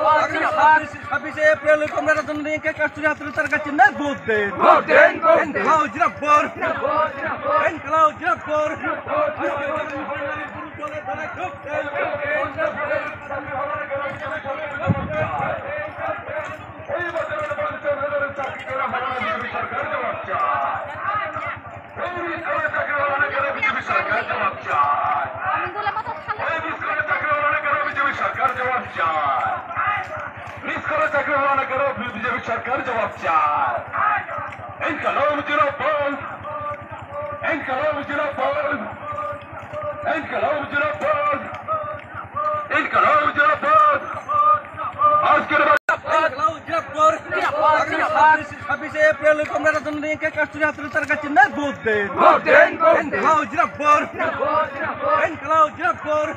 ছাব্বিশে এপ্রিল তোমরা রজনীকে কাস্তুরি হাতুড়ি তার কাছে না ভোট দেন খাও জিরাপর খাও জিরাপর बीजेपी सरकार जवाब चार इनकलाब जिंदाबाद इनकलाब जिंदाबाद इनकलाब जिंदाबाद इनकलाब जिंदाबाद आज के बाद ছাব্বিশে এপ্রিল তোমরা রজনীকে কাস্তুরি হাতুড়ি তার কাছে না ভোট দেন খাও জিরাপর খাও জিরাপর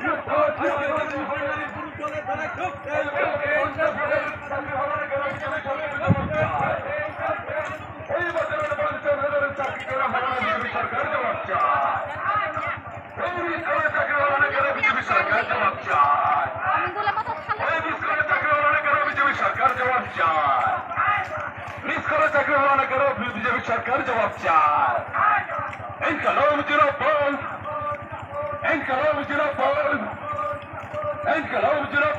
सरकार जवाब चार सरकार जवाब चार मिस करो चाकरी वाला करो बीजेपी सरकार जवाब चार इनकलाब जिंदाबाद इनकलाब जिंदाबाद इनकलाब जिंदाबाद